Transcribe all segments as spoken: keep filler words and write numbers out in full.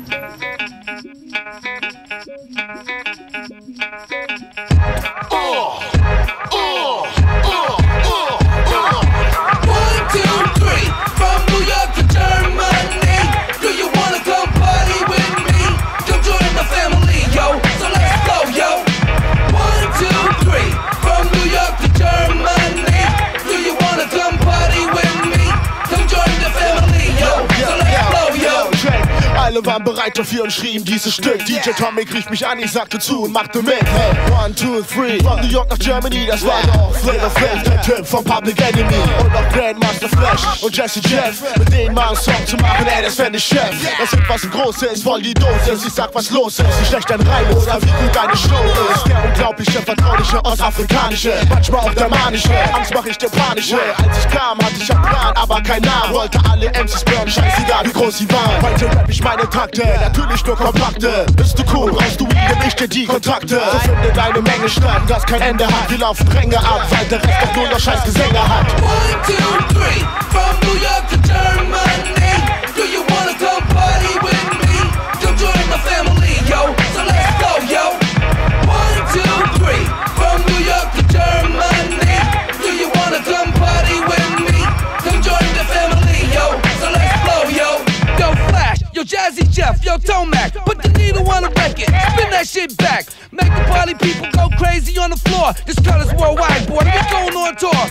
Oh, oh, oh, oh, oh. One, two, three, from New York to Germany. Do you wanna come party with me? Come join the family, yo. So let's go, yo. One, two, three, from New York to Germany. Do you wanna come party with me? Come join the family, yo. So let's go, yo. Alle waren bereit dafür und schrien dieses Stück. D J Tomic rief mich an, ich sagte zu und machte mit. Hey, one, two, three, von New York nach Germany, das war doch Flavor Flav, der Typ von Public Enemy. Und auch Grandmaster Flash und Jesse Jeff, mit denen mal einen Song zu machen, ey, das fänd ich Chef. Das sind was Großes, voll die Dosis, ich sag was los ist, wie schlecht dein Reim ist, oder wie gut deine Show ist. Der unglaubliche, vertrauliche, ostafrikanische, manchmal auch der manische, Angst mach ich dir panische. Als ich kam, hatte ich einen Plan, aber kein Namen, wollte alle M Cs burnen, scheißegal wie groß sie waren. Heute rap ich meine Takte, natürlich nur kompakte. Bist du cool, brauchst du ihn, geb ich dir die Kontakte. So findet eine Menge statt, das kein Ende hat. Wir laufen Ränge ab, weil der Rest doch nur noch scheiß Gesänge hat. One, two, three, from New York to Germany. Do you wanna come party with me? Come join my family, yo. So let's go, yo. One, two, three, from New York to Germany. Do you wanna come party with me? Come join the family, yo. So let's go, yo. Yo, Flash, yo, Jazzy Jeff, yo, Tomac, put the needle on the record, spin that shit back, make the party people go crazy on the floor. This color's worldwide, boy, we going on tour.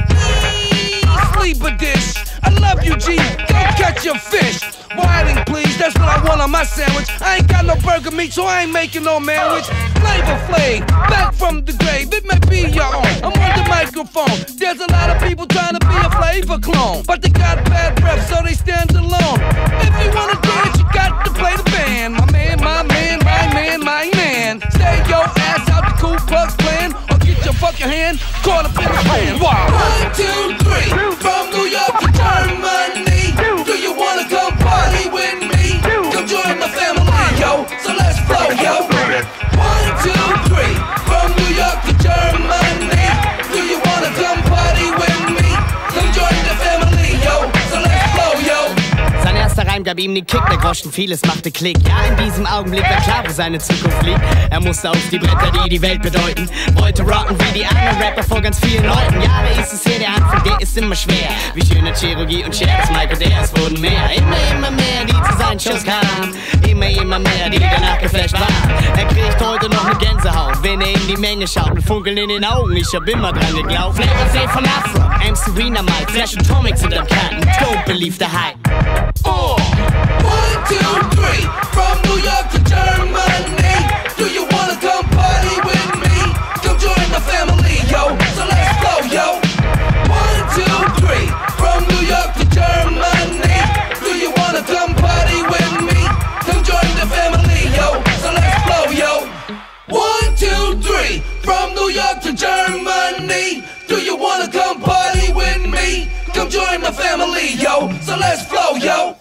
Eee, sleeper dish, I love you, G, go catch your fish. Whiting, please, that's what I want on my sandwich. I ain't got no burger meat, so I ain't making no manwich. Flavor Flav, back from the grave, it may be your own. I'm on the microphone, there's a lot of people trying to be a flavor clone, but they got bad breath, so they stand alone. If you wanna dance, you got to play the band. My man, my man, my man, my man. Stay your ass out the Ku Klux Klan, or get your fucking hand caught up in the pan. Wow. One, two, three, from New York to Germany. Do you wanna come party with me? Come join the family, yo. So let's flow, yo. One, two, three, from New York to Germany. Do you wanna come party with me? Come join the family, yo. So let's flow, yo. Sein erster Reim gab ihm den Kick, der Groschen vieles machte Klick. Ja, in diesem Augenblick war klar, wo seine Zukunft liegt. Er musste auf die Bretter, die die Welt bedeuten. Wollte rocken wie die anderen Rapper vor ganz vielen Leuten. Ja, wer ist es hier, der Anfang, der ist immer schwer. Wie schöne Chirurgie und Scherz, Mike und er, es wurden mehr. Immer, immer mehr, die zu seinen Shows kamen. Immer, immer mehr, die danach geflasht waren. Er kriegt heute noch eine Gänsehaut, wenn er in die Menge schaut. Mit Funkeln in den Augen, ich hab immer dran geglaubt. Flavor Flav von Afro, M C Rena Mike, Flash und Tomic sind am Karten. Don't believe the hype. Oh. One, two, three, from New York to Germany. Do you wanna come party with me? Come join the family, yo. So let's go, yo. One, two, three, from New York to Germany. Do you wanna come party with me? Come join the family, yo. So let's flow, yo. One, two, three, from New York to Germany. Do you wanna come party with me? Come join the family, yo. So let's flow, yo.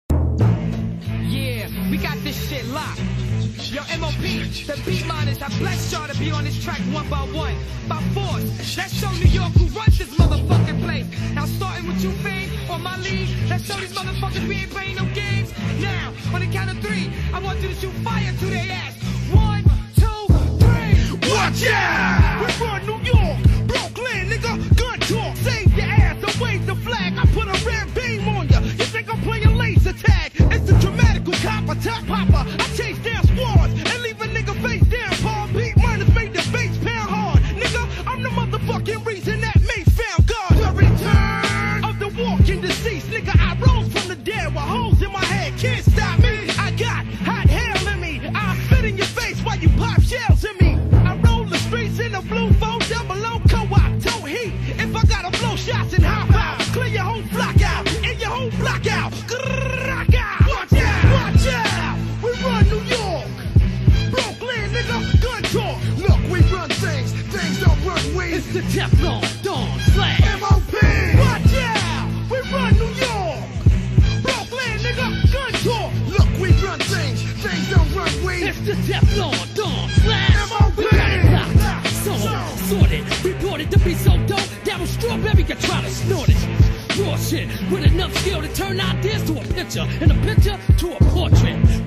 We got this shit locked. Yo, M O P, the beat miners have blessed y'all to be on this track one by one, by force. Let's show New York who runs this motherfucking place. Now starting with you, Fame, on my lead. Let's show these motherfuckers we ain't playing no games. Now, on the count of three, I want you to shoot fire to their ass. One, two, three. Watch out! We run New York, Brooklyn, nigga, gun talk. Save your ass and wave the flag. I put a red beam on ya. You think I'm playing laser tag? It's the dramatical copper, top popper. I chase down squads and leave a nigga face down. Palm beat miners made the bass pound hard. Nigga, I'm the motherfucking reason that Mace found God. The return of the walking deceased. Nigga, I rose from the dead with holes in my head. Can't stop me. I got hot hell in me. I spit in your face while you pop shells in me. I roll the streets in a blue four double O co-op. Toe heat. If I gotta blow shots and hop out, clear your whole block out and your whole block out. Rock out. Watch out. Watch out. We run New York. Brooklyn, nigga, gun talk. Look, we run things. Things don't run we. It's the Teflon, Dawn, Slash. M O P. Watch out. We run New York. Brooklyn, nigga, gun talk. Look, we run things. Things don't run we. It's the Teflon, Dawn, Slash. M O P. We got it locked. So, sorted. Reported to be so dope. That was strawberry could try to snort it. Raw shit with enough skill to turn ideas to a picture and a picture to a portrait. Perfect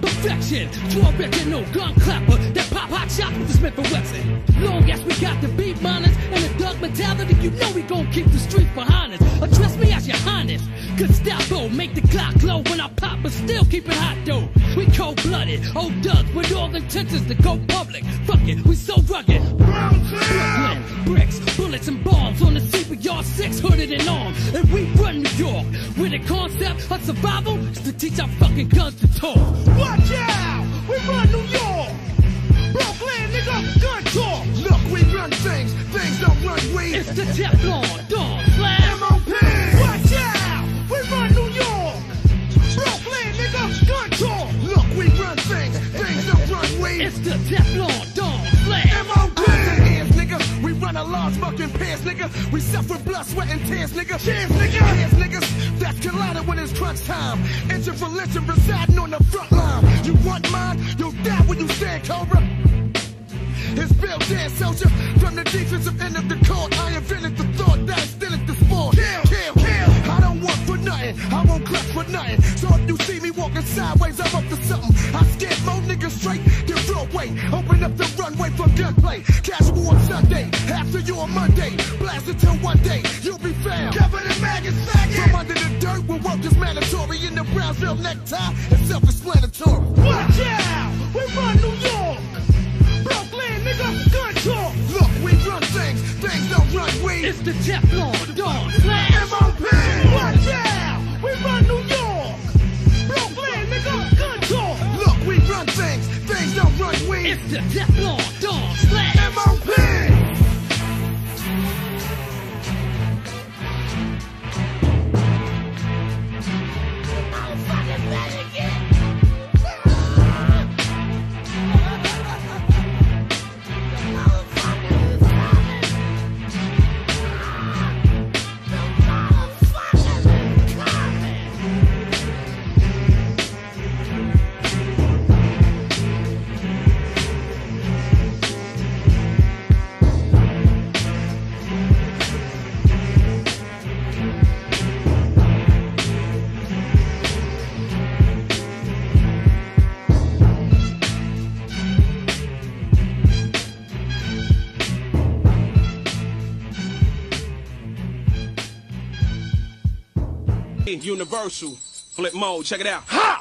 action. Draw original gun clapper that pop hot shots with the Smith and Wesson. Long as we got the beat miners and the dog mentality, you know we gon' keep the streets behind us. Address me as your highness. Gestapo, make the clock glow when I pop, but still keep it hot though. We cold-blooded, old ducks with all intentions to go public. Fuck it, we so rugged. Brooklyn, bricks, bullets and bombs on the C B R six, hooded and armed. And we run New York with a concept of survival is to teach our fucking guns to talk. Watch out! We run New York! Brooklyn, nigga, gun talk! Look, we run things, things don't run we. It's the Teflon, Dawn, Slash, M O P! Watch out! We run New York! Brooklyn, nigga, gun talk! Look, we run things, things don't run we. it's the Teflon, Dawn, Slash, M O P! Hands, nigga, we run a large fucking pants, nigga. We suffer blood, sweat, and tears, nigga. Cheers, nigga! Hands, niggas, that's collided when it's crunch time. Enter religion residing on the front line. You want mine? You'll die when you stand, Cobra. It's built in, soldier. From the defensive end of the court, I invented the thought that still is the sport. Kill, kill, kill. I don't want for nothing. I won't clutch for nothing. So if you see me walking sideways, I'm up to something. I scared more niggas straight than roadway. Open up the runway for gunplay. Casual on Sunday, after you on Monday. Blast until one day you'll be found covered in maggots, faggot. From under the dirt, where work is mandatory. In the Brownsville necktie, it's self-explanatory. Watch out! We run New York! Brooklyn, nigga, gun talk. Look, we run things, things don't run we. it's the Teflon, Dawn, Slash, M O P. Watch out, we run New York. Brooklyn, nigga, gun talk. Look, we run things, things don't run we. it's the Teflon, Dawn, Slash, M O P. Universal, flip mode, check it out. Ha!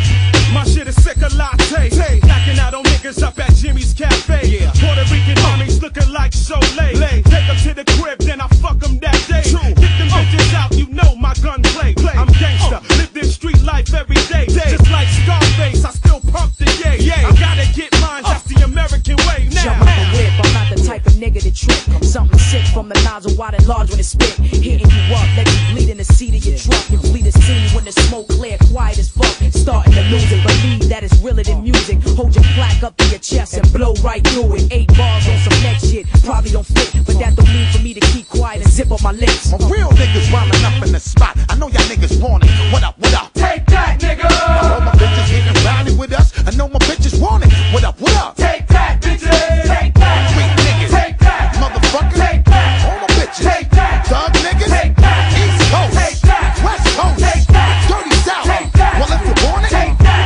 My shit is sick of latte. Backing out on niggas up at Jimmy's Cafe. Yeah. Puerto Rican homies looking like Soleil. Take them to the crib, then I fuck them that day. True. Get them bitches out, you know my gun play. play. I'm gangsta, uh. live this street life every day. day. Just like Scarface, I still pump the yay. Yeah. I gotta get mine, uh. that's the American way now. Jump out the whip, I'm not the type of nigga to trip. Something sick from the nozzle, wide and large when it spit. Hitting you up, let you bleed in the seat of your truck. You bleed to see when the smoke clear, quiet as fuck. Starting to lose it, believe that it's realer than music. Hold your plaque up to your chest and blow right through it. Eight bars on some next shit, probably don't fit, but that don't mean for me to keep quiet and zip up my lips. My real niggas wildin' up in the spot. I know y'all niggas want it. What up, what up? Take that, nigga. All my bitches getting rowdy with us. I know my bitches want it. What up, what up? Take that, bitches. Take that. Street niggas. Take that. Motherfuckers. Take that. All my bitches. Take that. Thug niggas. Take that. East Coast. Take that. West Coast. Take that. Dirty South. Take that. Well, if you want it, Take that.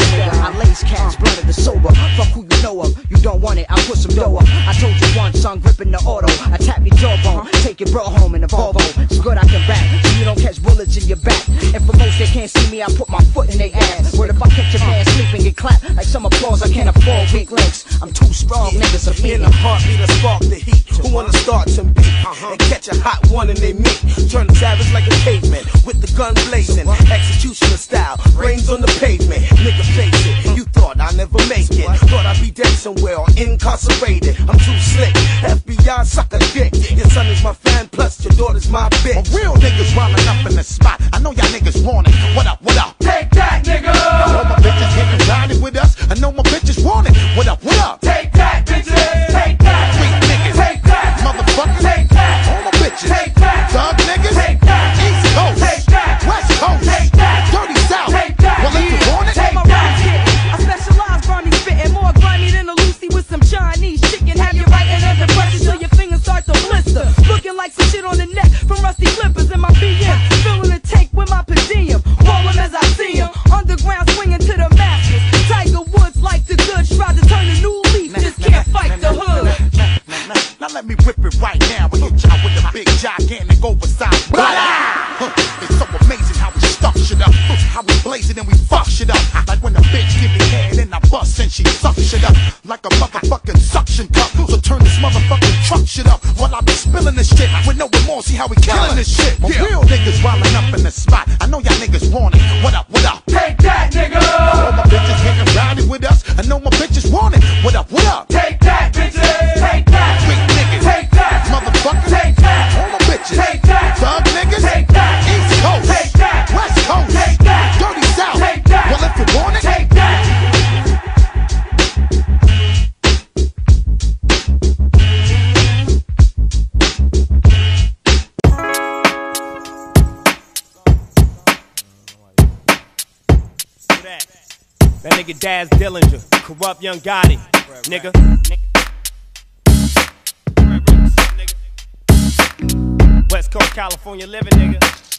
I lace cats, blooded the sober. Fuck who you know of. You don't want it, I put some dough up. I told you once, son, gripping the auto. I tap your jawbone, take your bro home in the Volvo. It's good I can rap, so you don't catch bullets in your back. And for most they can't see me, I put my foot in their ass. Word if I catch your man sleeping, get clapped like some applause I can't afford. Weak links, I'm too strong, niggas are In mean. a heartbeat, I spark the heat. Who wanna start to beat and catch a hot one and they meet? Turn savage like a caveman with the gun blazing, executioner style, brains on the pavement. Nigga face it, you thought I never make it. Thought I'd be dead somewhere or incarcerated. I'm too slick, F B I sucker dick. Your son is my fan, plus your daughter's my bitch. my real niggas wildin' up in the spot. I know y'all niggas want it. What up, what up? Take that, nigga. All my bitches getting rowdy with us. I know my bitches want it. What up, what up? Take that, bitches. Take that. Street niggas. Take that. Motherfuckers. Take that. All my bitches. Take that. Thug niggas. Take that. East Coast. Take that. West Coast. Take that. Dirty South. Take that. Well, if you want it, Take My rhymes hit. I specialize grimy spitting, more grimy than a Lucy with some Chinese chicken. Have you writing under pressure till your fingers start to blister. Looking like some shit on the neck from rusty clippers in my B M. Filling the tank with my per diem. That nigga Daz Dillinger, corrupt young Gotti, nigga. West Coast, California living, nigga.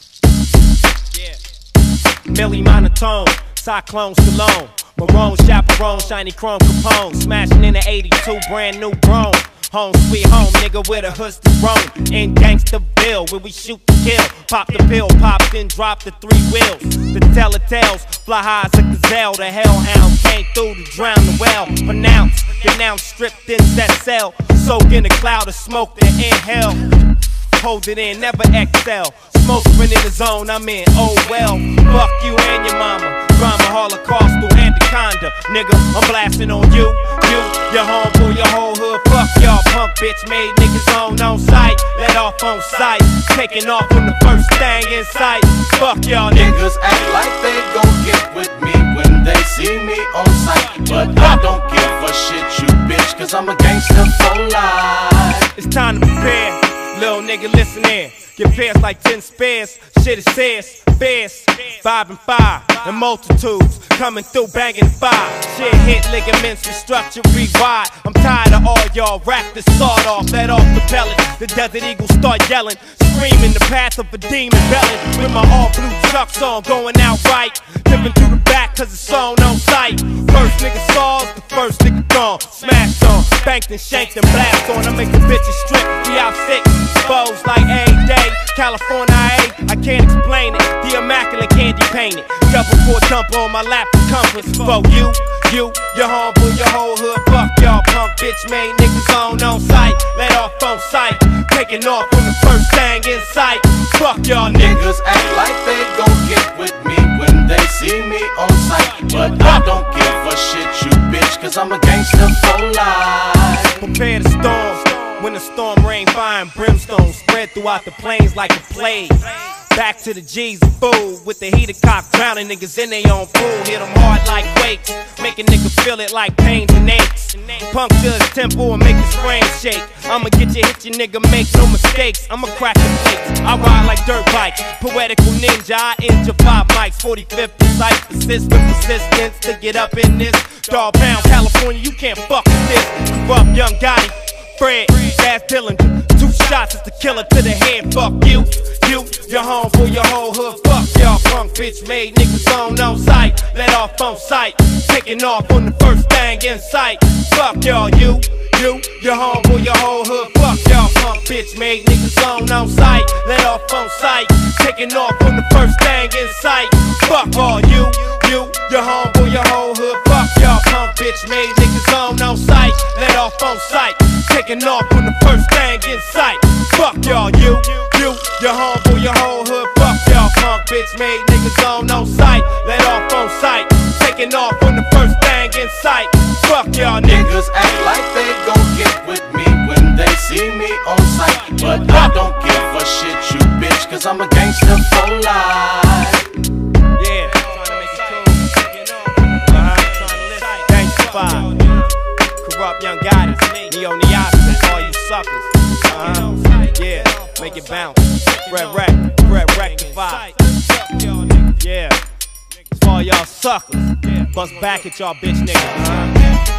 Yeah. Millie Monotone, Cyclone Stallone, Marone, Chaperone, Shiny Chrome Capone, smashing in the eighty-two, brand new Brougham. Home sweet home, nigga, with a hood's to roam. In Gangsterville, where we shoot to kill. Pop the pill, pop, then drop the three wheels. The telltales, fly high as a gazelle. The hellhounds came through to drown the well. Pronounce, denounced, stripped in that cell. Soak in a cloud of smoke, then inhale. Hold it in, never excel. Smoke when in the zone, I'm in, oh well. Fuck you and your mama. Drama, Holocaustal, anaconda. Nigga, I'm blasting on you, you, your homeboy, your whole hood. Fuck y'all, punk bitch made niggas on on sight. Let off on sight. Taking off on the first thing in sight. Fuck y'all niggas. Niggas act like they gon' get with me when they see me on sight. But I don't give a shit, you bitch, cause I'm a gangster for life. It's time to prepare. Little nigga, listen in. Get pairs like ten spares. Shit it says, bears, five and five, and multitudes coming through banging fire. Shit hit ligaments, restructure, rewired. I'm tired of all y'all rap this sawed off, let off the pellet. The Desert Eagles start yelling, screaming the path of a demon belling. With my all blue chucks on, going out right. Dipping through the back cause it's on on sight. First nigga saws, the first nigga gone. Smashed on, banked and shanked and blast on. I make the bitches strip, we out sick. Foes like a day, California I A, I can't explain it. The immaculate candy painted. Double four dumper on my lap, the compass. For you, you, your homeboy, your whole hood. Fuck y'all punk bitch made niggas on on sight. Let off on sight. Taking off on the first thing in sight. Fuck y'all niggas. Niggas act like they gon' get with me when they see me on sight. But I don't give a shit, you bitch, cause I'm a gangster for life. Prepare the storm. When the storm rain, fire and brimstone spread throughout the plains like a plague. Back to the G's and food with the heater cock, drowning niggas in their own pool. Hit them hard like weights, make a nigga feel it like pains and aches. Puncture his tempo and make his frame shake. I'ma get you, hit your nigga, make no mistakes. I'ma crack the plates, I ride like dirt bikes. Poetical ninja, I injure five mics. forty-fifth precise, persistent persistence to get up in this. Dog pound, California, you can't fuck with this. Corrupt young Gotti. Fred, Daz Dillinger, two shots is the killer to the head. Fuck you, you, your homeboy, your whole hood. Fuck y'all punk bitch made niggas on on sight. Let off on sight, taking off on the first thing in sight. Fuck y'all, you, you, your homeboy, your whole hood. Fuck y'all punk bitch made niggas on on sight. Let off on sight, taking off on the first thing in sight. Fuck all you, you, your homeboy, your whole hood. Fuck y'all punk bitch made niggas on on sight. Let off on sight. Taking off on the first thing in sight. Fuck y'all, you, you, your homeboy, your whole hood. Fuck y'all, punk bitch made niggas on no sight. Let off on sight. Taking off on the first thing in sight. Fuck y'all niggas. Niggas act like they gon' get with me when they see me on sight. But I don't give a shit, you bitch, cause I'm a gangster for life. Yeah, trying to make it cool. Uh-huh. Gangsta five. Corrupt young Gotti. Neo Neostas, all you suckers. Uh-huh. Yeah, make it bounce. Fred Wreck, Fred Rectify. Yeah, it's all y'all suckers. Bust back at y'all bitch niggas. Uh-huh.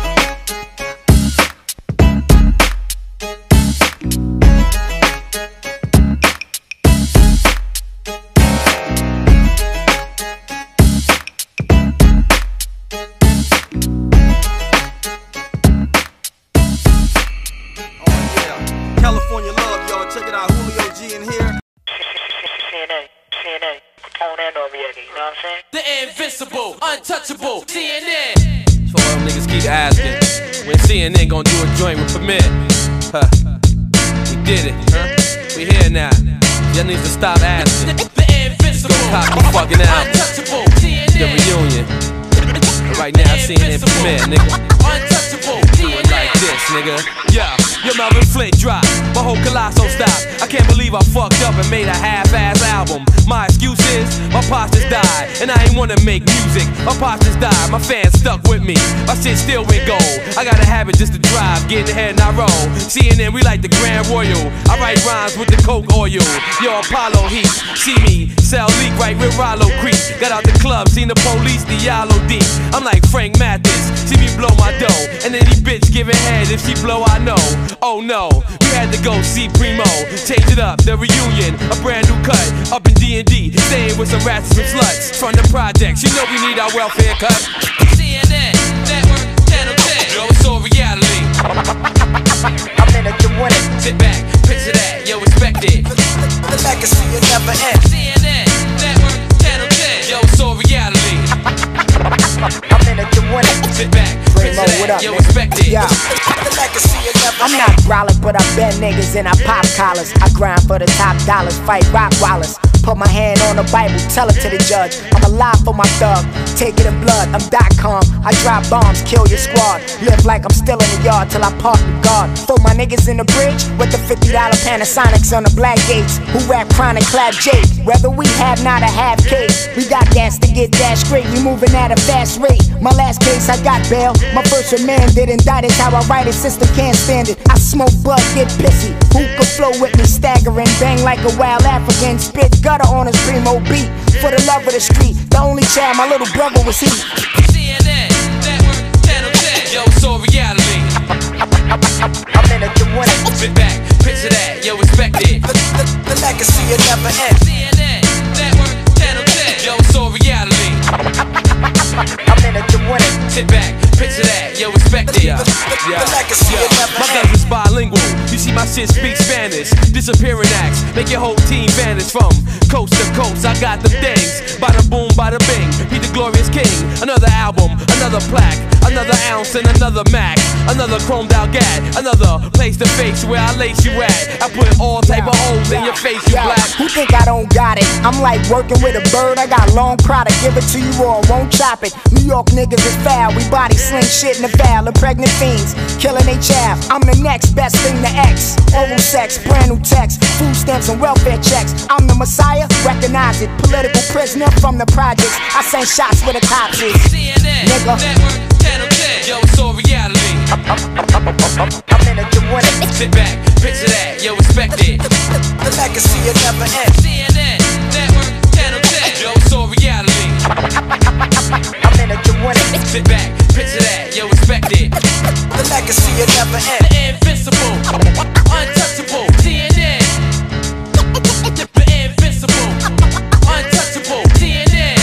California love, y'all. Check it out. Julio G in here. C N A, C N A, on and over here, you know what I'm saying? The invincible, untouchable, C N N. So all them niggas keep asking, when C N N gon' do a joint with Premier? Huh. We did it, huh? We here now. Y'all need to stop asking. The invincible, Go cop the fucking album. untouchable, C N N. The reunion. But right now, C N N Premier, nigga. Untouchable, Do it like this. this, nigga. Yeah, your Melvin Flint drop, my whole colossal stop. I can't believe I fucked up and made a half-ass album. My excuse is, my pops just died, and I ain't wanna make music. My pops just died, my fans stuck with me. My shit still went gold. I got a habit just to drive, get ahead and I roll. C N N, we like the Grand Royal. I write rhymes with the coke oil. Yo, Apollo Heat, see me, sell leak right with Rollo Creek. Got out the club, seen the police, the yellow deep. I'm like Frank Mathis, see me blow my dough. And any bitch giving head, if she blow, I know. Oh no, we had to go see Primo. Change it up, the reunion, a brand new cut. Up in D and D, staying with some rats and some sluts. From the projects, you know we need our welfare cut. C N N, Network, Channel ten. Yo, it's all reality. I'm in it to win it. Sit back, picture that, yo, respect it. The legacy will never end. C N N, Network, Channel ten. Yo, it's all reality. I'm in it to win it. Sit back, picture that, up, yo, nigga? respect it. Yeah. The legacy will never I'm end. not brolic, but I bend niggas and I pop collars. I grind for the top dollars, fight rock wallers. Put my hand on the Bible, tell it to the judge. I'm alive for my thug, take it in blood. I'm dot-com, I drop bombs, kill your squad. Live like I'm still in the yard till I park the guard. Throw my niggas in the bridge with the fifty dollar Panasonics on the black gates. Who rap chronic, clap Jake. Whether we have not a half case, we got gas to get that straight. We moving at a fast rate. My last case, I got bail. My first remanded, indicted. How I write it, system can't stand it. I smoke bud, get pissy. Who could flow with me, staggering, bang like a wild African, spit gutter on his primo beat. For the love of the street, the only child my little brother was he. C N N, Network, Channel ten. Yo, it's all reality. I'm in it to win it. Sit back, picture that, yo, respect it. The, the, the legacy will never end. C N N, Network, Channel ten. Yo, it's all reality. I'm in it to win it. Sit back, picture that, yo, respect it. The, the, Yeah. the legacy will Yeah. never My end. guns is bilingual. You see my shit speak Spanish. Disappearing acts, make your whole team vanish from coast to coast. I got them things. Bada boom, bada bing. Be the glorious king. Another album, another plaque, another ounce and another Mac, another chromed out gat, another place to face where I lace you at. I put all type of holes in your face, you Yo, black. who think I don't got it? I'm like working with a bird. I got long product, give it to you all, won't chop it. New York niggas is foul. We body sling shit in the foul. And pregnant fiends killing they child. I'm the next best thing to X. Oral sex, brand new text, food stamps and welfare checks. I'm the Messiah, recognize it. Political prisoner from the projects. I send shots where the cops is. C N N, Nigga. Network, Channel ten. Yo, it's all reality. I'm in it to win it. Sit back, picture that, yo, respect it. The legacy will never end. C N N, Network, Channel ten. Yo, it's all reality. I'm in it to win it. Sit back, picture that, yo, respect it. The legacy will never end. The invincible, untouchable, C N N. The invincible, untouchable, C N N.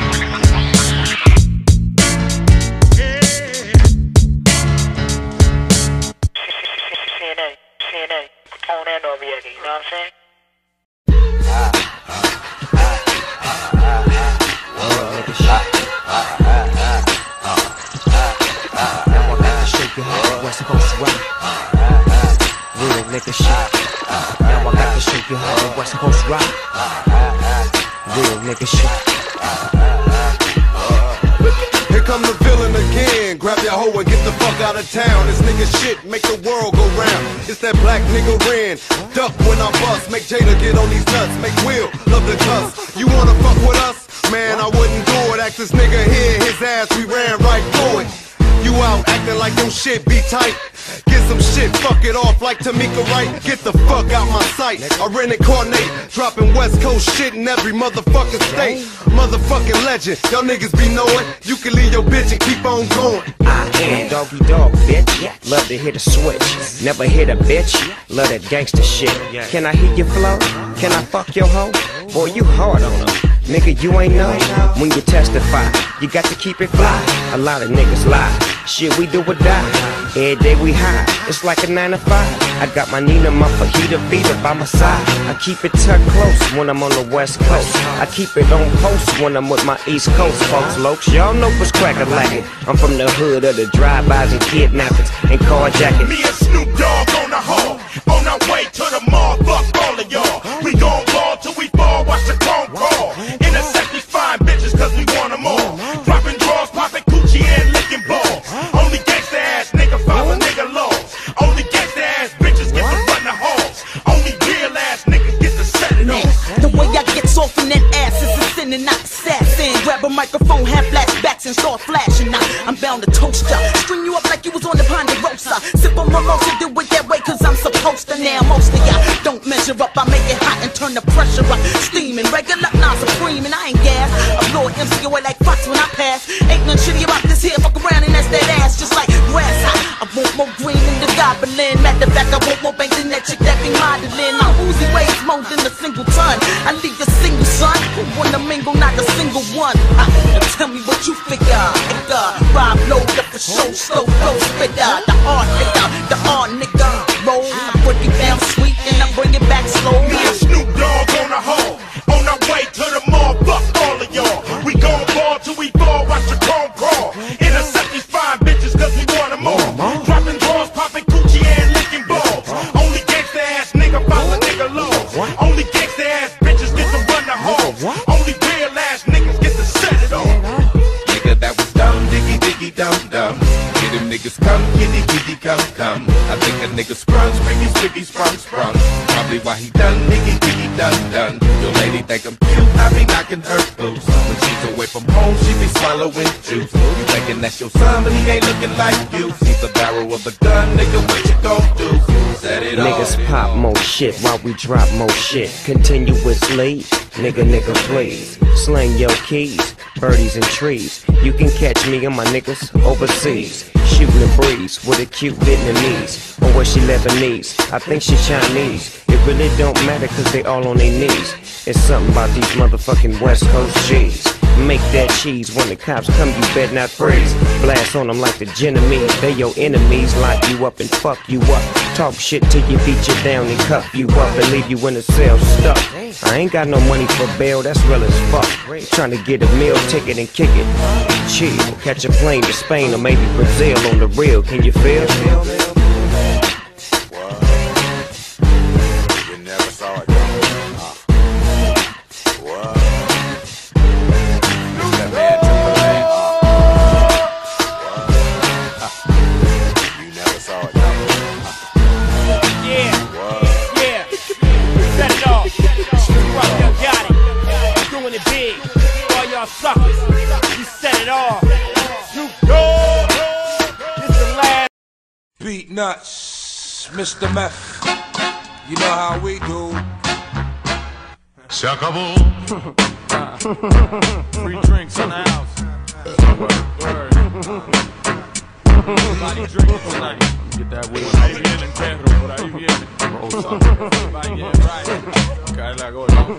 C N A, C N A, Capone and Noriega, you know what I'm saying? Shake your head, what's supposed to rock? Real nigga shit. Now I got to shake your head, what's supposed to rock? Real nigga shit. Here come the villain again. Grab your hoe and get the fuck out of town. This nigga shit make the world go round. It's that black nigga Ren. Duck when I bust. Make Jada get on these nuts. Make Will love the cuss. You wanna fuck with us? Man, I wouldn't do it. Ask this nigga here, his ass, we ran right through it. You out acting like your shit be tight. Get some shit, fuck it off like Tamika Wright. Get the fuck out my sight. I reincarnate, dropping West Coast shit in every motherfucking state. Motherfucking legend, y'all niggas be knowing. You can leave your bitch and keep on going. I am doggy dog, bitch. Love to hit a switch. Never hit a bitch. Love that gangster shit. Can I hit your flow? Can I fuck your hoe? Boy, you hard on her. Nigga, you ain't know when you testify. You got to keep it fly. A lot of niggas lie. Shit, we do or die. Every day we high. It's like a nine to five. I got my Nina, my fajita feeder by my side. I keep it tucked close when I'm on the West Coast. I keep it on post when I'm with my East Coast folks. Lokes, y'all know what's crackin' lacking. I'm from the hood of the drive-bys and kidnappings and carjacking. Me and Snoop Dogg on the hall. On our way to the mall. Fuck all of y'all. We gon' ball till we fall. Watch the chrome crawl. Intercept these fine bitches cause we want them all. Dropping draws, popping coochie and licking balls. Only gangsta ass nigga follow nigga law. I'm bound to toast ya. String you up like you was on the Ponderosa. Sip on my motion, do it that way, cause I'm supposed to now. Most of ya don't measure up, I make it hot and turn the pressure up. Steaming, regular, nah, supreme, and I ain't gas. I blow an M C away like Fox when I pass. Ain't nothing shitty about this here, fuck around and that's that ass, just like grass hot. I want more green than the goblin. Matter of fact, I want more bank than that chick that be modeling. My Uzi weighs more than a single ton. I leave a single son who wanna mingle, not a single one. Uh, now tell me what you figure. Nigga, Rob load up for show, slow flow spitter. The hard nigga, the hard nigga. Roll, I break it down sweet and I bring it back slow. Me and Snoop Dogg on the hoe, on our way to the mall. Fuck all of y'all. We gon' ball till we fall. Watch the chrome crawl. Intercept these fine bitches 'cause we want them all. Dropping drawers, popping coochie and licking balls. Only gangsta ass nigga follow nigga laws. Only gangsta ass bitches get to run the halls. Only real ass niggas get to set it off. Nigga, that was dumb, diggy, diggy, dumb, dumb. Get them niggas come, kitty, kitty, come, come. I think a nigga sprung, springy, springy, sprung, sprung. Probably why he done, niggy, diggy, done, done. Your lady think I'm cute, I be knocking her boots. When she's away from home, she be swallowing juice. You thinking that's your son, but he ain't looking like you. See the barrel of the gun, nigga, what you gon' do? Set it off. Niggas pop more shit while we drop more shit. Continuously, nigga, nigga, please. Sling your keys, birdies and trees. You can catch me and my niggas overseas. Shooting a breeze with a cute Vietnamese. Or was she Lebanese? I think she Chinese. It really don't matter cause they all on their knees. It's something about these motherfucking West Coast G's. Make that cheese when the cops come, you bet not freeze. Blast on them like the Genovese. They your enemies, lock you up and fuck you up. Talk shit till you beat you down and cuff you up and leave you in a cell stuck. I ain't got no money for bail, that's real as fuck. Trying to get a meal ticket and kick it. Chill, catch a plane to Spain or maybe Brazil on the real. Can you feel? You never saw it. Suckers, you set it off. Snoop Dogg, it's the last. Beat nuts, Mister Meth. You know how we do. Shakable. Free drinks in the house. Word. Everybody drinking tonight. Get that weed. Por ahí vienen, Pedro. Por ahí vienen. Everybody getting right. Okay, la go down.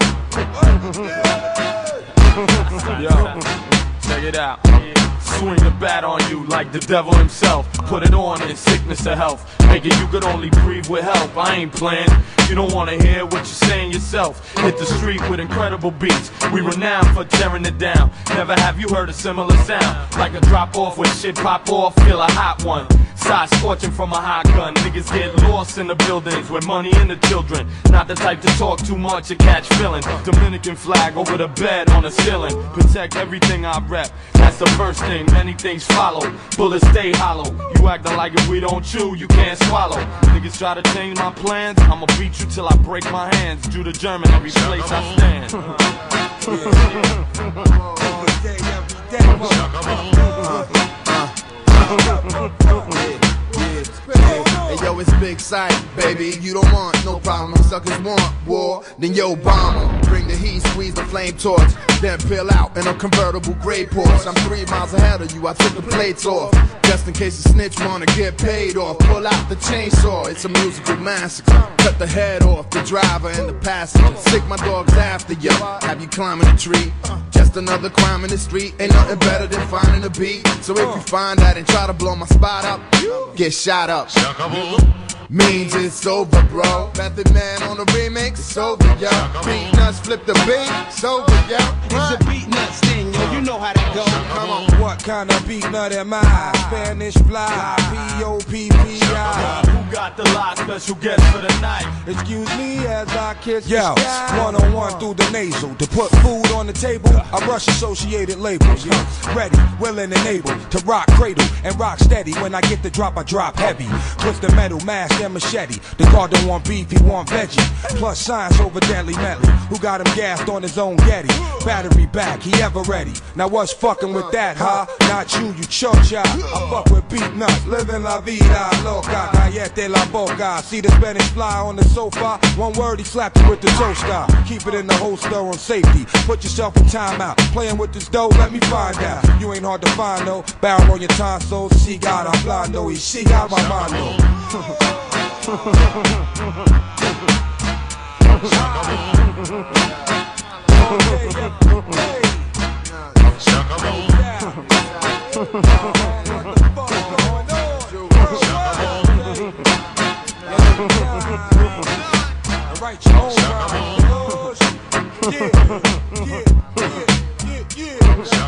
Yo, check it out. Swing the bat on you like the devil himself. Put it on in sickness or health. Make it you could only breathe with help. I ain't playing. You don't wanna hear what you're saying yourself. Hit the street with incredible beats. We renowned for tearing it down. Never have you heard a similar sound. Like a drop off when shit pop off. Feel a hot one. Side scorching from a hot gun. Niggas get lost in the buildings with money and the children. Not the type to talk too much or catch feelings. Dominican flag over the bed on the ceiling. Protect everything I rep. That's the first thing. Many things follow. Bullets stay hollow. You acting like if we don't chew, you can't swallow. Niggas try to change my plans. I'ma beat you till I break my hands. Judah German every place I stand. Hey yo, it's big sight, baby. You don't want no problem. Suckers want war, then yo bomber. Bring the heat, squeeze the flame torch, then peel out in a convertible gray Porsche. I'm three miles ahead of you. I took the plates off, just in case the snitch wanna get paid off. Pull out the chainsaw. It's a musical massacre. Cut the head off the driver and the passenger. Stick my dogs after you. Have you climbing a tree? Just another crime in the street. Ain't nothing better than finding a beat. So if you find that and try to blow my spot up, get shot up. Means it's over, bro. Method Man on the remix, it's over, yo. Beat nuts, flip the beat, it's over, yo. It's a beat nuts thing, yo. You know how that goes. Come on. What kind of beat nut am I? Spanish fly, P O P P I. Who got the lot? Special guest for the night. Excuse me as I kiss Yo, the sky. One on one through the nasal. To put food on the table, I rush associated labels. Yeah. Ready, willing, and able to rock cradle and rock steady. When I get the drop, I drop heavy. Twist the metal, mask, and machete. The guard don't want beef, he want veggie. Plus science over deadly medley. Who got him gassed on his own Getty? Battery back, he ever ready. already. Now what's fucking with that, huh? Not you, you chocha. I fuck with beat nuts, living la vida loca. Callete la boca. See the Spanish fly on the sofa. One word, he slapped you with the toaster. Keep it in the holster on safety. Put yourself in timeout. Playing with this dough, let me find out. You ain't hard to find, no. Barrel on your tonsils. She got a blando. She got my mano. Right, your own yeah, yeah, yeah, yeah,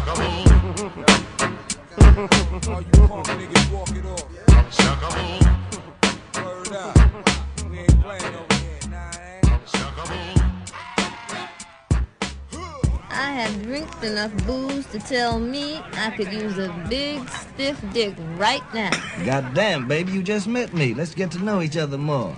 all you punk niggas walk it off. Word up. We ain't playing over here, nah, ain't. I have drank enough booze to tell me I could use a big, stiff dick right now. Goddamn, baby, you just met me. Let's get to know each other more.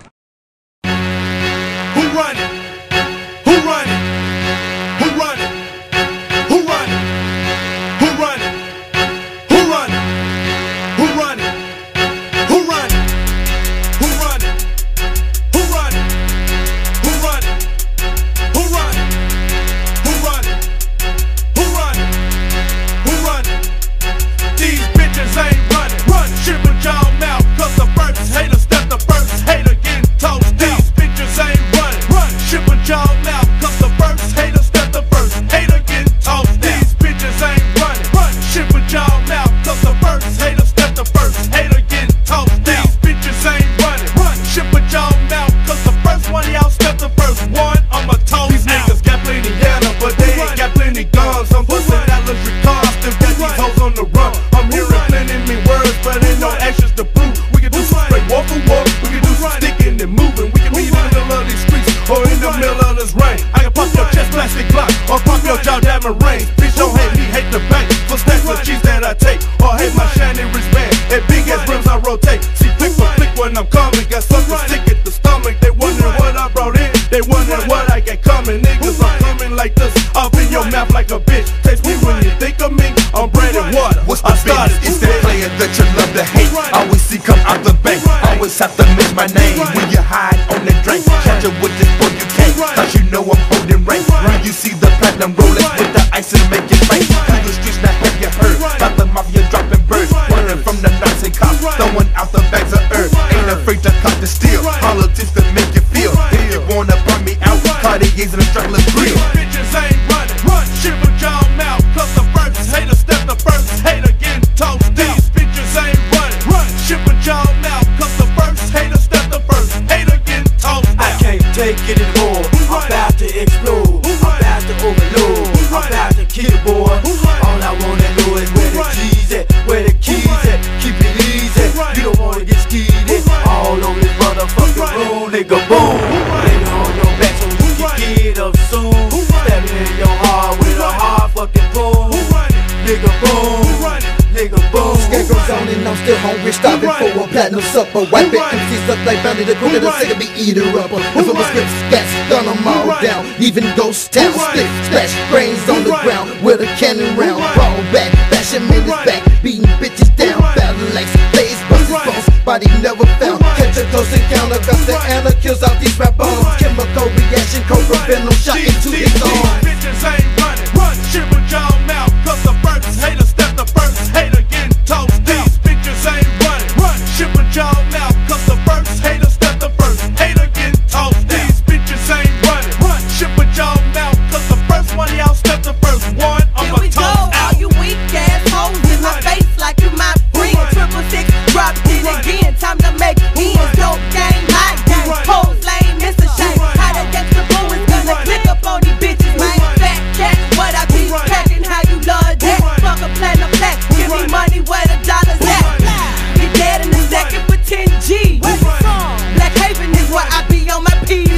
Who run it? Who run it? Who run it? Who run it? Who run it? Who run it? Who run it? Who run it? Who run it? Who run it? Who run it? Who run it? Who run it? Who run it? Who run it? These bitches ain't running. Run shit with y'all mouth, cause the first hater step the first hater getting toast. These bitches ain't running. Run shit with y'all mouth, cause the first hater step the first hater getting toast. These bitches ain't running. Run shit with y'all mouth, cause the first hater step the first hater getting toast. These bitches ain't running. Run shit with y'all mouth, cause the first one y'all step the first one. I'ma toast. These niggas got plenty yellow, but they ain't got plenty guns. I'm busting that luxury car, still got these hoes on the run. I'm hearing plenty me words, but ain't no actions to prove. We can do some straight walk for walk, we can do some sticking and moving. We can be in the middle of these streets or in the middle of this rain. I can pop your chest plastic block or pop your jaw diamond ring. Bitch don't hate me, hate the bank for stacks of cheese that I take, or hate my shiny wristband and big ass rims I rotate. See flick for flick when I'm coming, got something stick at the stomach. They wondering what I brought in, they wondering what I got coming. Niggas, I'm coming like this, up in your mouth like a bitch. Taste me when you think of me, I'm bread and water. What's the business? It's that player that you love to hate. Always see come out the bank. Always have to miss my name when you hide on the drink. Catch it with this boy you can't, cause you know I'm holding rank. When you see the platinum rollers with the ice and make it rain. Through the streets now have you heard about the mafia dropping birds, running from the Nazi cops, throwing out the bags of earth. Ain't afraid to cut the steel. Politics to make you feel. If you wanna burn me out, Cartier's and a struggler's grill. Bitches ain't running. Run shit with y'all mouth, cause the first hater step the first hater getting toast. These bitches ain't running. Run shit with y'all mouth, cause the first hater step the first hater getting toast. I can't take it anymore. I'm about to explode. I'm about to overload. I'm about to kill the boy. All I wanna know is where the G's at, where the keys at. Keep it easy. You don't wanna get skeeted. All over this motherfucking road, nigga, boom. Nigga on your back so you can get up soon. Stab it in your heart with a hard fucking boom. Nigga, boom. Nigga, boom. Scarecrow's on and I'm still hungry, starving for a platinum supper. Wipe it, M Cs up like Bounty the Quicker, the sick of me eater upper. If it was scripts, scats, gun them all down. Even ghost town, split, splash, brains on the ground with a cannon round. Ball back, bash him in his back, beating bitches down. Battle like blaze, bust his bones, body never found. Catch a close encounter, got the Anna kills out these rap bombs. Chemical reaction, cobra venom shot into his arms. Bitches ain't running. Run shit with y'all mouth, cause the first hater step the first hater getting toast. These bitches ain't running. Run shit with y'all mouth, cause the first hater step the first hater getting toast. These bitches ain't running. Run shit with y'all mouth, cause the first one y'all step the first one. I'm a toast out. All you weak ass hoes in my face like you my friend. Triple six, drop it again. Time to make ends. Dope game, my game. Hoes lame, it's a shame. How the gangsta boo is gonna click up on these bitches, man. Fat cat, what I be packing, how you love that. Fuck a platinum black, give me money where the dollars at. Get dead in a second for ten G. Black Haven is where I be on my P's.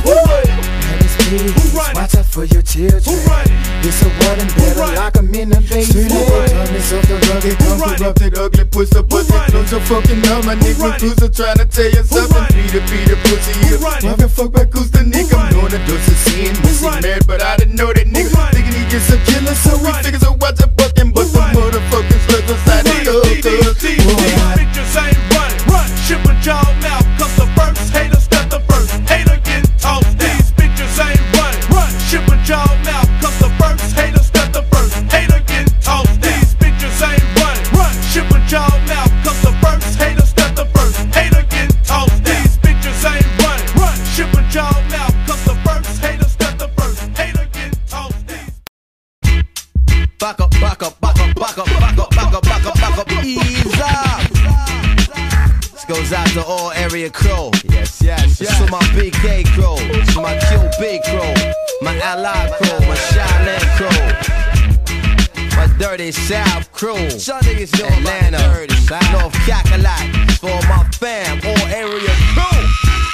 Watch out for your children. It's a one and better lock them in the basement. Turn this off the rugged, come corrupted, ugly pussy, pussy. Close your fucking mouth, my nigga Cruiser trying to tell you something. Peter, Peter, pussy here. Mother fuck back, who's the nigga? I'm doing a dose of sin, missing mad, but I didn't know that nigga. Thinking he gets a killer, so we figure so watch out. running, but the motherfuckers look inside the others. These bitches ain't running. Run. Shit with y'all now, cause the first hater step the first hater get tossed down. These bitches ain't running. Run. Shit with y'all now, cause the first hater step the first hater get tossed down. These bitches ain't running. Run. Shit with y'all now, cause the first hater step the first hater get tossed down. These bitches ain't running. Run. Shit with y'all now, cause the first hater step the first hater get tossed down. Back up, back up, back up, back up, back up, back up, back up, back up, ease up. This goes out to all area crew. Yes, yes, yes. To my B K crew, to my Q B crew, my Ally crew, my Shaolin crew, my Dirty South crew, Atlanta, North Cackalack, for my fam, all area crew.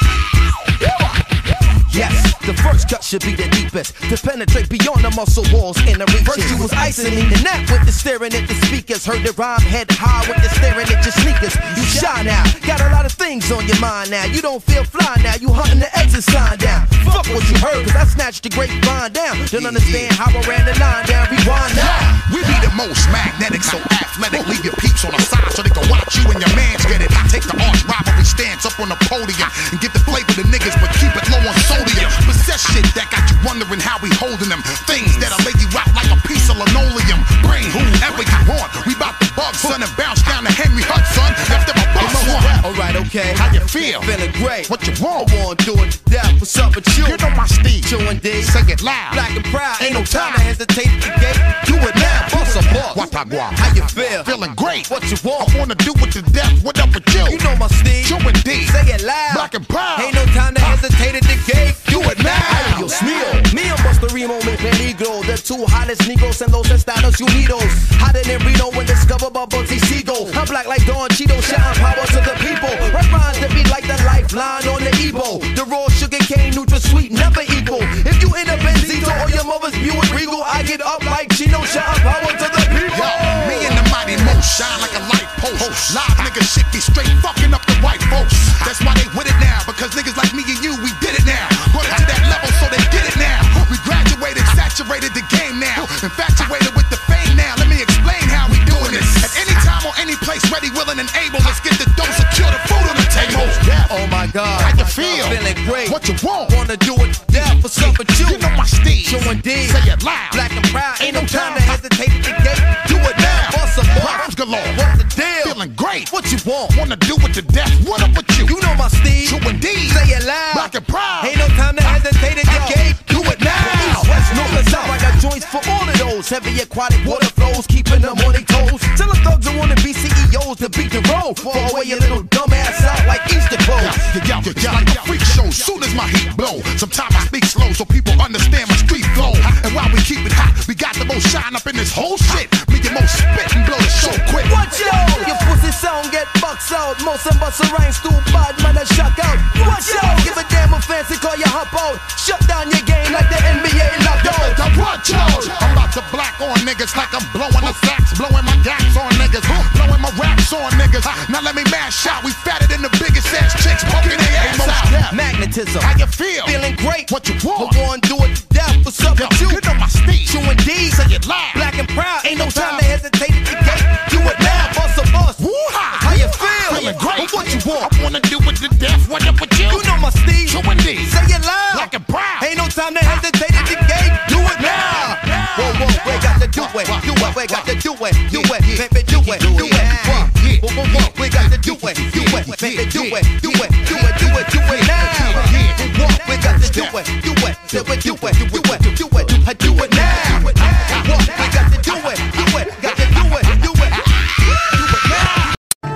Yes, the first cut should be the deepest, to penetrate beyond the muscle walls in the reaches. First you was icing in the neck with the staring at the speakers. Heard the rhyme head high with the staring at your sneakers. You shy now, got a lot of things on your mind now. You don't feel fly now, you hunting the exit sign down. Fuck what you heard, cause I snatched the grapevine down. Don't understand how I ran the line down, rewind now. We be the most magnetic, so athletic. Leave your peeps on the side so they can watch you and your mans get it. I take the arch rivalry stance up on the podium and give the flavor to niggas, but keep it low on sodium. Possess shit that got you wondering how we holding them. Things that'll lay you out like a piece of linoleum. Bring whoever you want. We bout to bug, son, and bounce down to Henry Hudson. After my boss one. Alright, okay. How you feel? Feeling great. What you want? I wanna do it to death. What's up with you? You know my Steve. Q and D. Say it loud. Black and proud. Ain't no time to hesitate at the gate. Do it now. Bust a boss. What I want? How you feel? Feeling great. What you want? I wanna do it to death. What up with you? You know my Steve. Q and D. Say it loud. Black and proud. Ain't no time to hesitate at the gate. Do it now. Yo, Smeo. Me and Busta Remo make peligro. The two hottest Negros and los Estados Unidos. Hotter than Reno when discovered by Bugsy Siegel. I'm black like Don Cheeto, shouting power to the people. Rap rhymes that be like the lifeline on the Ebo. The raw sugar cane, neutral sweet, never equal. If you in a Benzito or your mother's Buick Regal, I get up like Chino, shouting power to the people. Yo, me and the mighty most shine like a light post. Live niggas shit be straight fucking up the white folks. That's why they with it now, because niggas like me and you, we did it now. Brought it to that level so they get it now. We graduated, saturated the game now. Infatuated with the fame now. Let me explain how we doing this. At any time or any place, ready, willing, and able. Let's get the dose, secure the food on the table. Oh my God. How you feel? Feeling great. What you want? Wanna do it to death. What's up with you? You know my Steve. Q and D. Say it loud. Black and proud. Ain't no time to hesitate at the gate. Do it now. Bust a Rhymes galore. What's the deal? Feeling great. What you want? Wanna do it to death. What up with you? You know my Steve. Q and D. Say it loud. Black and proud. Ain't no time to hesitate at the gate. Do it now. East, west, north, and south. I got joints for all of those. Heavy aquatic water flows, keeping them on their toes. Tell the thugs who wanna be C E Os to beat the road. Fall away your little dumb ass out like Easter clothes. Yeah, yeah, yeah, like a freak show. Soon as my heat blow, sometimes I speak slow so people understand my street flow. And while we keep it hot, we got the most shine up in this whole shit. Me and most spit and blow the show quick. Watch out, your pussy sound get bucks out. Most of us are rhymes too bad, man, I shock out. Watch out, give a damn a fancy call you hop out. Shut down your game like the N B A lockout. Watch out, I'm about to black on niggas like I'm blowing the sax, blowing my gaps on niggas, blowing my raps on niggas. Now let me mash out, we fatter than the biggest ass chicks, poking their ass out. Magnetism, how you feel? Feeling great. What you want? I wanna do it to death. What's up with you? You know my Steve. Q and D. Say it loud. Black and proud. Ain't no time to hesitate at the gate. Do it now. Bust a bus. Woo-ha. How you feel? Feeling great. What you want? I wanna do it to death. What up with you? You know my Steve. Q and D. Say it loud. Black and proud. Ain't no time to hesitate at the gate. Do it now. Whoa, whoa, we got to do it. Do it. We got to do it. Do it. Baby, do it. Do it. Whoa, whoa, whoa. We got to do it. Do it. Baby, do it. Do it. Do it. Do it. Do it now. Whoa, we got to do it. Do it. Do it. Do it. Do it. Do it. Do it now. Whoa, we got to do it. Do it. Got to do it. Do it. Do it now.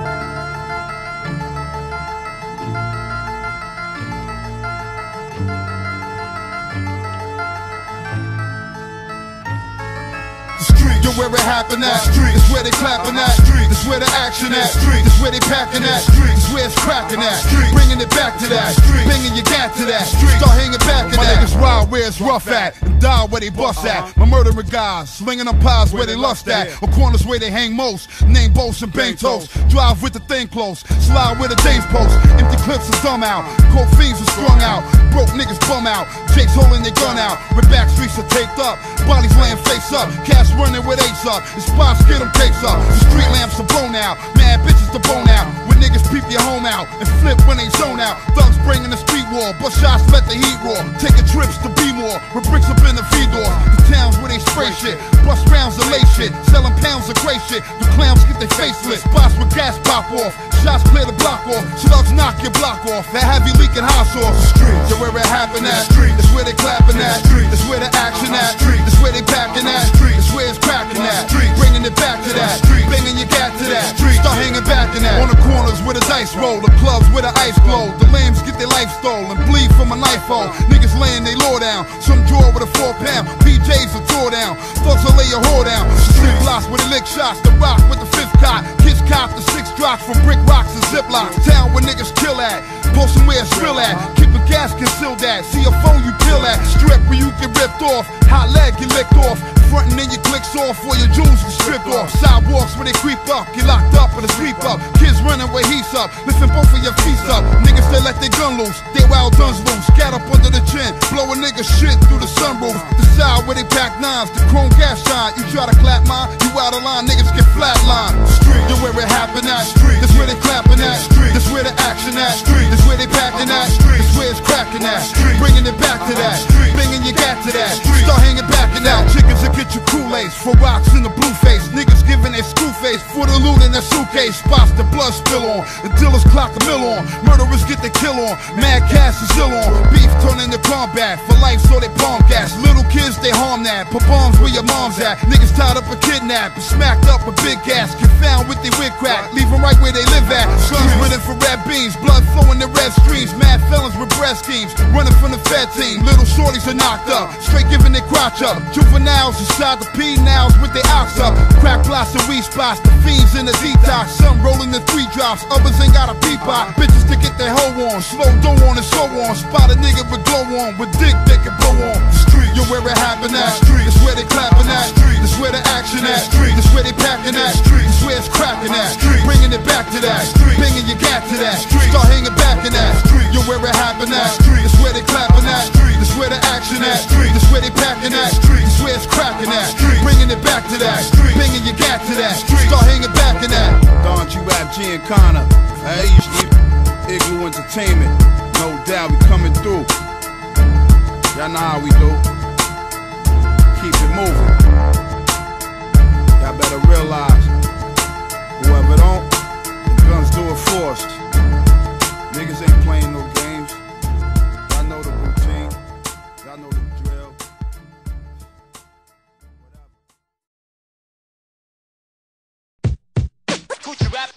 Yo, where it happen at? It's where they clapping at. It's where the action at. It's where they packing at. It's where it's cracking at. Bringing it back to that. Bringing your gat to that. Start hanging back to that. My niggas wild where it's rough at. And die where they bust at. My murdering guys slinging them pies where they lust at. Or corners where they hang most. Name boats and bang toast. Drive with the thing close. Slide with the days post. Empty clips are dumb out. Cold fiends are strung out. Broke niggas bum out. Jake's holding their gun out. With back streets are taped up. Bodies laying face up. Cash running with eight wakes up, the spots get them cakes up. The street lamps are blown out, mad bitches to bone out. When niggas peep your home out and flip when they zone out. Thugs bringing the street war, bust shots let the heat roar. Taking trips to B-more, with bricks up in the V-door. The towns where they spray shit, bust rounds of lace shit, selling pounds of gray shit. The clowns get their faceless, spots with gas pop off. Shots clear the block off, slugs knock your block off. That have you leaking hot sauce. The streets are where it happen at. That's where they clapping at. That's where the action at. That's where they packing at. That's where it's cracking at. Bringing it back to that. Banging your gat to that. Start hanging back in that. On the corners where the dice roll, the clubs where the ice glow. The lames get their life stolen, bleed from a knife hole. Niggas laying they law down. Some draw with a four pound. P Js will tore down. Thugs will lay your whore down. Street blocks with the lick shots. The rock with the fifth cot. Kids cop the six drops from brick rocks and ziplocs. Town where niggas kill at. Go somewhere it's real at. Keep a gas concealed at. See a phone you pill at. Strip where you get ripped off. Hot leg get licked off. Frontin' in your clicks off or your jewels get stripped off. Sidewalks where they creep up. Get locked up or the sweep up. Kids running where he's up. Lifting both of your feet up. Niggas they let their gun loose. They wild guns loose. Scat up under the chin. Blow a nigga shit through the sunroof. The side where they pack nines. The chrome gas shine. You try to clap mine. You out of line. Niggas get flatlined. Street. You where it happen at. Street. That's where they clapping at. Street. That's where the action at. Street. That's where they packing at. That's where it's cracking at. Bringing it back to that. Bringing your gat to that. Start hanging back and out. Chickens that get your Kool-Aids. For rocks in the blue face. Niggas giving their screw face. For the loot in their suitcase. Spots the blood spill on. The dealers clock a mill on. Murderers get their kill on. Mad cash is ill on. Beef turn into combat. For life so they palm gas. Little kids they harm that. Put bombs where your mom's at. Niggas tied up and kidnapped. Smacked up with big gas. Get found with their wig crack. Leave them right where they live at. Guns with infrared beams. Blood flowing in red streams. Mad felons with breast schemes. Running from the Fed team. Little shorties are knocked up. Straight giving their crotch up. Juveniles inside the P-nows with their ox up. Crack blocks and weed spots. The fiends in the detox. Some rolling the three drops. Others ain't got a peep out. Bitches to get their hoe on. Slow dough on and so on. Spot a nigga with glow on. With dick they can blow on. Street, you where it happen at. Street, that's where they clapping at. Street, that's where the action at. Street, that's where they packing at. Street, that's where it's cracking at. Street, bringing it back to that. Street, bringing your gat to that. Street, start hanging back in that. Street, you where it happen at. Street, that's where they clapping at. Street, that's where the action at. Street, that's where they packing at. Street, that's where it's cracking at. Street, bringing it back to that. Street, bringing your gat to that. Street, start hanging back in that. Don G Rap G and Connor. Hey, Igloo Entertainment. No doubt we coming through. Y'all know how we do. Keep it moving. Y'all better realize, whoever don't, the guns do it for us. Niggas ain't playing no games. Y'all know the routine. Y'all know the drill. Coochie rap.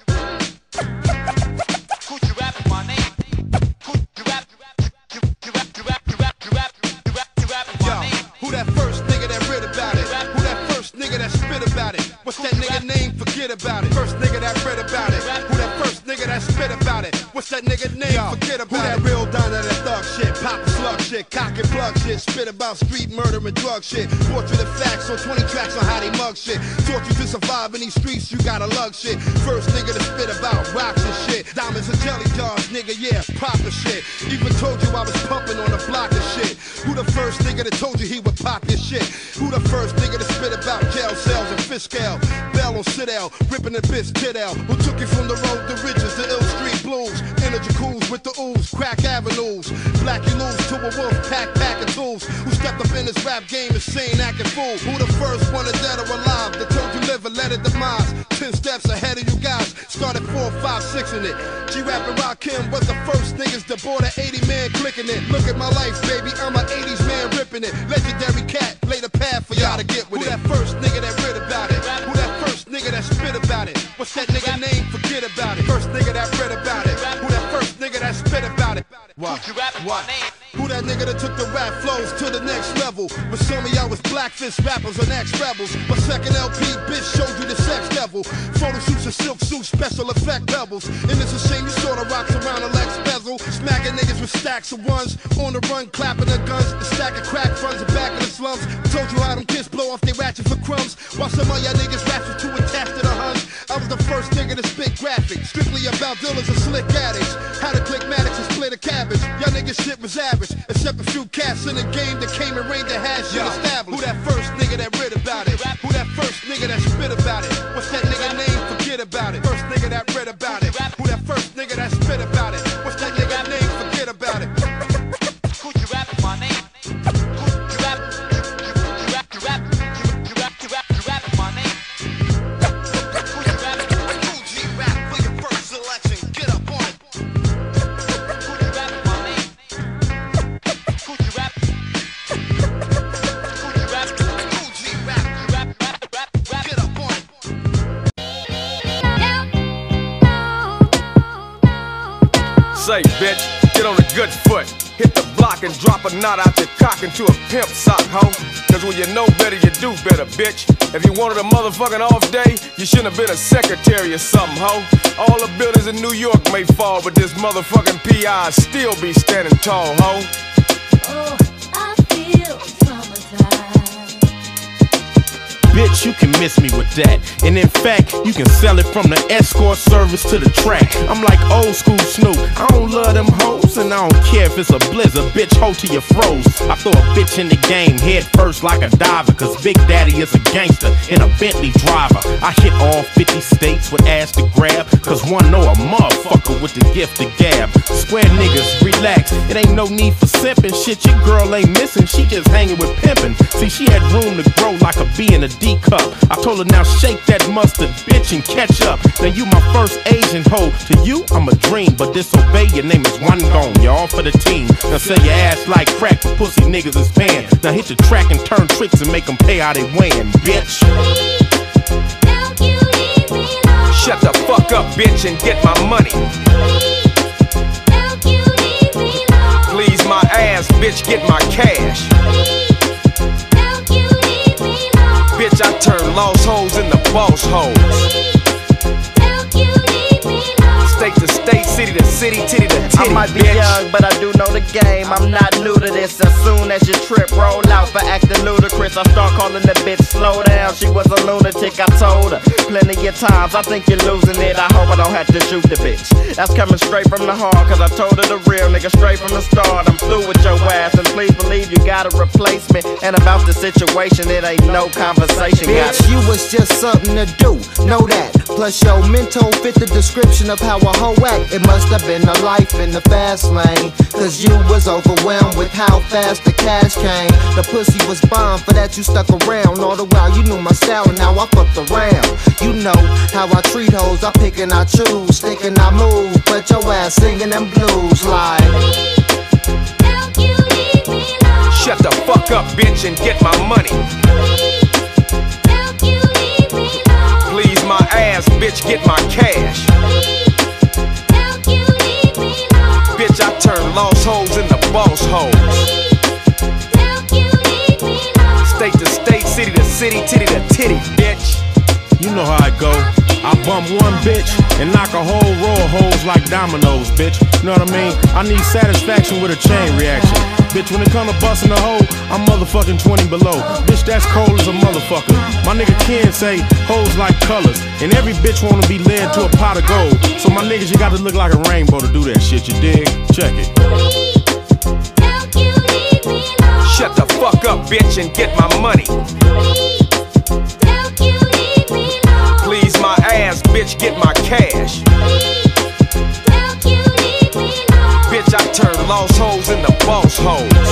Coochie rap is my name. Coochie rap. You rap, you rap, you rap, you rap, you rap, you rap is my name. Who that first nigga that read about it? Who that first nigga that spit about it? What's that nigga name? Forget about it. First nigga that read about it. Who that first nigga that spit about it? What's that nigga name? Yo, forget about it. Who that real down to that thug shit? Pop and slug shit, cock and plug shit, spit about street murder and drug shit. Portrait of facts on twenty tracks on how they mug shit. Taught you to survive in these streets, you gotta lug shit. First nigga to spit about rocks and shit. Diamonds and jelly jars, nigga, yeah, proper shit. Even told you I was pumping on the block of shit. Who the first nigga that told you he would pop your shit? Who the first nigga to spit about jail cells and fish scale? Bell on sit-out, ripping the bitch tit out. Who took you from the road to riches, the ill street blues? Energy cools with the ooze, crack avenues. Black you lose to a wolf pack, pack of tools. Who stepped up in this rap game insane, acting fool? Who the first one dead or alive that told you live and let it demise? Ten steps ahead of you guys, started four, five, six in it. G-Rap and Rakim was the first niggas that bought an eighty man clicking it. Look at my life, baby, I'm an eighties man ripping it. Legendary cat, lay the path for y'all to get with it. Who that first nigga that read about it? Who that first nigga that spit about it? What's that nigga name? Forget about it. First nigga that read about it. Who that first nigga that spit about it? What? What? Who that nigga that took the rap flows to the next level? But some of y'all was blackfish rappers and ex-rebels. My second L P, bitch, showed you the sex devil. Photo shoots and silk suits, special effect doubles. And it's a shame you saw the rocks around the Lex bezel. muzzle. Smacking niggas with stacks of ones. On the run, clapping their guns. The stack of crack funds the back of the slums. Told you how them kids blow off they ratchet for crumbs. While some of y'all niggas raps were too attached to the huns. I was the first nigga to spit graphics. Strictly about dealers and slick addicts. How to click Maddox and split a cabbage. Y'all niggas shit was average. Except a few cats in the game that came and reigned the hash shit established. Who that first nigga that read about it? Who that first nigga that spit about it? What's that nigga name? Forget about it. First nigga that read about it. Who that first nigga that spit about it? What's that nigga name? Forget about it. Could you rap my name? Could you rap? You rap, you rap, you rap, you rap, you rap my name. Could you rap? Cool G rap for your first selection. Get up on it. Could you rap my name? Could you rap? Could you rap? Cool G rap, you rap, rap, rap, rap. Get up on it. Say, bitch, get on the good foot. Hit the block and drop a knot out your cock into a pimp sock, ho. Cause when you know better, you do better, bitch. If you wanted a motherfucking off day, you shouldn't have been a secretary or something, ho. All the buildings in New York may fall, but this motherfucking P I still be standing tall, ho. Oh, I feel summertime. Bitch, you can miss me with that. And in fact, you can sell it from the escort service to the track. I'm like old school Snoop. I don't love them hoes, and I don't care if it's a blizzard. Bitch, hold to your froze. I throw a bitch in the game head first like a diver, cause Big Daddy is a gangster and a Bentley driver. I hit all fifty states with ass to grab, cause one know a motherfucker with the gift to gab. Square niggas, relax. It ain't no need for simping. Shit, your girl ain't missing. She just hanging with pimping. See, she had room to grow like a bee in a D cup. I told her now shake that mustard, bitch, and catch up. Now you my first Asian hoe. To you, I'm a dream, but disobey, your name is one gone. You're all for the team. Now sell your ass like crack for pussy niggas is paying. Now hit the track and turn tricks and make them pay how they weighing, bitch. Shut the fuck up, bitch, and get my money. Please my ass, bitch, get my cash. Bitch, I turn lost hoes into boss hoes. State to state, city to city, titty to titty, I might be bitch. young, but I do know the game. I'm not new to this. As soon as your trip roll out for acting ludicrous, I start calling the bitch slow down. She was a lunatic, I told her plenty of times. I think you're losing it. I hope I don't have to shoot the bitch. That's coming straight from the heart, cause I told her the real nigga straight from the start. I'm through with your ass, and please believe you gotta replace me. And about the situation, it ain't no conversation. Bitch, you was just something to do, know that. Plus your mental fit the description of how a hoe act. It must have been a life in the fast lane, cause you was overwhelmed with how fast the cash came. The pussy was bomb, for that you stuck around. All the while you knew my style and now I fucked around. You know how I treat hoes, I pick and I choose, think and I move, but your ass singing them blues like Shut the fuck up, bitch, and get my money. Please my ass, bitch, get my cash. Bitch, I turn lost hoes into boss hoes. State to state, city to city, titty to titty, bitch. You know how I go. I bump one bitch and knock a whole row of hoes like dominoes, bitch. You know what I mean? I need satisfaction with a chain reaction. Bitch, when it come to busting a hoe, I'm motherfucking twenty below. Bitch, that's cold as a motherfucker. My nigga Ken say hoes like colors, and every bitch wanna be led to a pot of gold. So my niggas, you gotta look like a rainbow to do that shit, you dig? Check it. Shut the fuck up, bitch, and get my money. Please my ass, bitch, get my cash. Bitch, I turn lost hoes into boss hoes.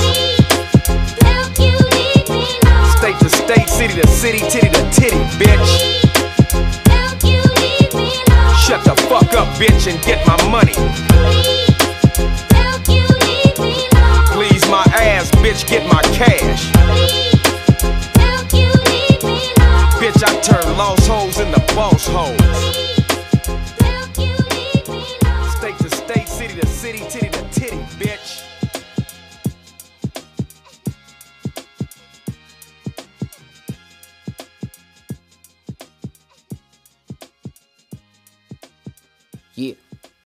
State to state, city to city, titty to titty, bitch. Shut the fuck up, bitch, and get my money. Please my ass, bitch, get my cash. Bitch, I turn lost hoes into boss hoes. State to state, city to city, titty to titty, bitch. yeah.